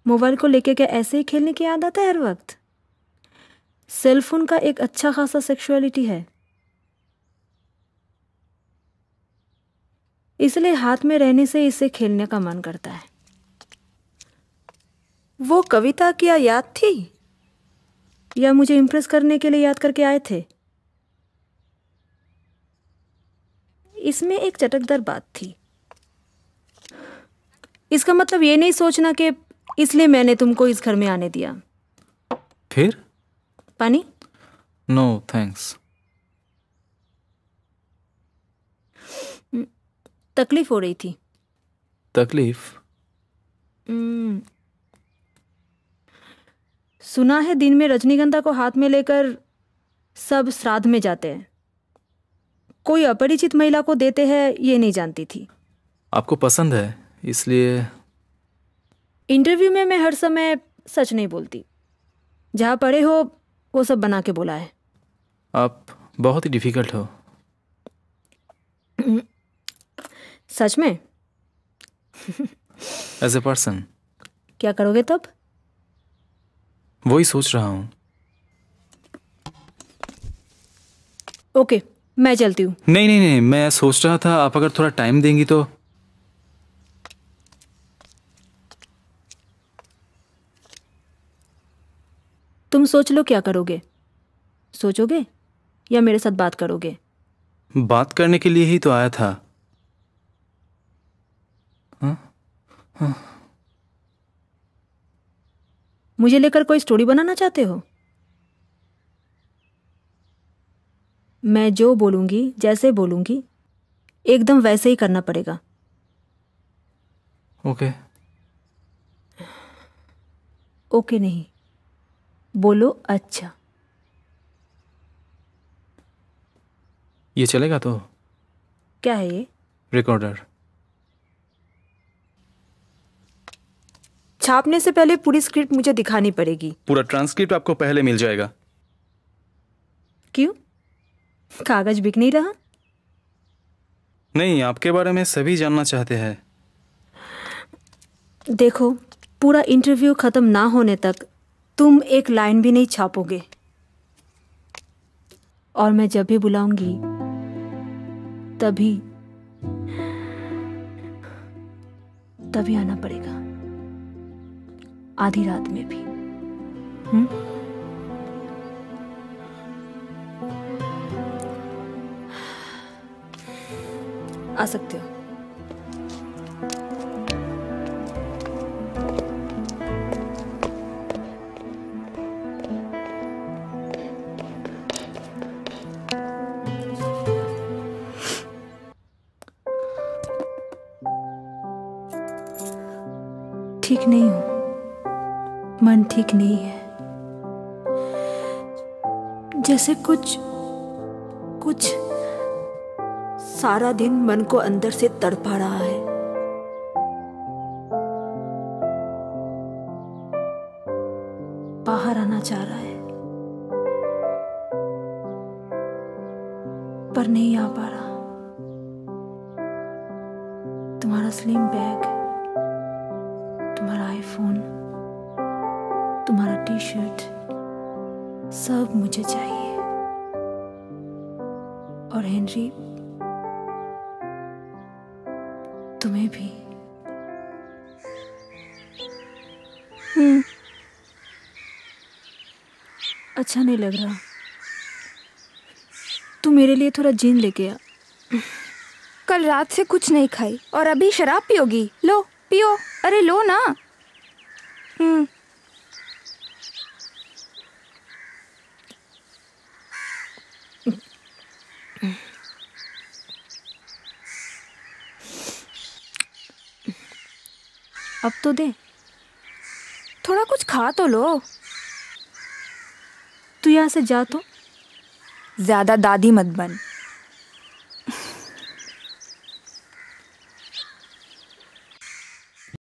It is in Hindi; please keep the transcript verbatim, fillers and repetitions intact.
मोबाइल को लेके क्या ऐसे ही खेलने की आदत है हर वक्त? सेलफोन का एक अच्छा खासा सेक्सुअलिटी है, इसलिए हाथ में रहने से इसे खेलने का मन करता है। वो कविता क्या याद थी या मुझे इम्प्रेस करने के लिए याद करके आए थे? इसमें एक चटकदार बात थी। इसका मतलब ये नहीं सोचना कि इसलिए मैंने तुमको इस घर में आने दिया। फिर? पानी? No thanks. तकलीफ हो रही थी। तकलीफ? hmm. सुना है दिन में रजनीगंधा को हाथ में लेकर सब श्राद्ध में जाते हैं। कोई अपरिचित महिला को देते हैं ये नहीं जानती थी। आपको पसंद है इसलिए? इंटरव्यू में मैं हर समय सच नहीं बोलती। जहाँ पढ़े हो वो सब बना के बोला है। आप बहुत ही डिफिकल्ट हो। सच में? As a person. क्या करोगे तब? वही सोच रहा हूँ। ओके, मैं चलती हूँ। नहीं नहीं नहीं, मैं सोच रहा था आप अगर थोड़ा टाइम देंगी तो। तुम सोच लो क्या करोगे। सोचोगे या मेरे साथ बात करोगे? बात करने के लिए ही तो आया था। हाँ? हाँ। मुझे लेकर कोई स्टोरी बनाना चाहते हो? मैं जो बोलूंगी, जैसे बोलूंगी, एकदम वैसे ही करना पड़ेगा। ओके। ओके नहीं, बोलो अच्छा। ये चलेगा तो? क्या है ये? रिकॉर्डर। छापने से पहले पूरी स्क्रिप्ट मुझे दिखानी पड़ेगी। पूरा ट्रांसक्रिप्ट आपको पहले मिल जाएगा। क्यों? कागज बिक नहीं रहा? नहीं, आपके बारे में सभी जानना चाहते हैं। देखो, पूरा इंटरव्यू खत्म ना होने तक तुम एक लाइन भी नहीं छापोगे। और मैं जब भी बुलाऊंगी तभी तभी आना पड़ेगा, आधी रात में भी। हम्म? आ सकते हो। ठीक नहीं हूं, मन ठीक नहीं है। जैसे कुछ कुछ सारा दिन मन को अंदर से तड़पा रहा है। बाहर आना चाह रहा है पर नहीं आ पा रहा। तुम्हारा स्लिम बैग, तुम्हारा आईफोन, तुम्हारा टी शर्ट, सब मुझे चाहिए। और हेनरी, तुम्हें भी। हम्म, अच्छा नहीं लग रहा। तू मेरे लिए थोड़ा जिन लेके आ। कल रात से कुछ नहीं खाई और अभी शराब पियोगी? लो पियो। अरे लो ना। हम्म। अब तो दे। थोड़ा कुछ खा तो लो। तू यहाँ से जा तो। ज्यादा दादी मत बन।